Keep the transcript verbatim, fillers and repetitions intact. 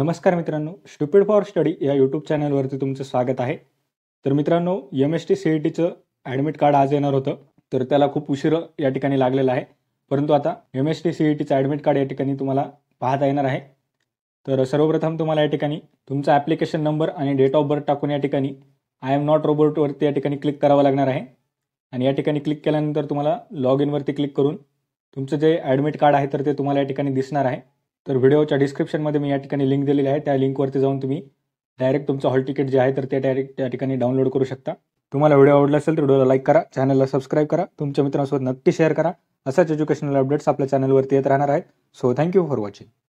नमस्कार मित्रांनो, stupid for study या यूट्यूब चॅनलवरती तुमचं स्वागत आहे. तर मित्रांनो, M H T C E टीचं ॲडमिट कार्ड आज येणार होतं, तर त्याला खूप उशीर या ठिकाणी लागलेला आहे. परंतु आता M H T C E टीचं ॲडमिट कार्ड या ठिकाणी तुम्हाला पाहता येणार आहे. तर सर्वप्रथम तुम्हाला या ठिकाणी तुमचा ॲप्लिकेशन नंबर आणि डेट ऑफ बर्थ टाकून या ठिकाणी आय एम नॉट रोबोटवरती या ठिकाणी क्लिक करावं लागणार आहे. आणि या ठिकाणी क्लिक केल्यानंतर तुम्हाला लॉग इनवरती क्लिक करून तुमचं जे ॲडमिट कार्ड आहे तर ते तुम्हाला या ठिकाणी दिसणार आहे. तर व्हिडिओच्या डिस्क्रिप्शनमध्ये मी या ठिकाणी लिंक दिलेली आहे, त्या लिंकवरती जाऊन तुम्ही डायरेक्ट तुमचं हॉल तिकीट जे आहे तर ते डायरेक्ट त्या ठिकाणी डाउनलोड करू शकता. तुम्हाला व्हिडिओ आवडला असेल तर व्हिडिओला लाईक करा, चॅनलला सबस्क्राईब करा, तुमच्या मित्रांसोबत नक्की शेअर करा. असाच एज्युकेशनल अपडेट्स आपल्या चॅनलवरती येत राहणार आहेत. So thank you for watching.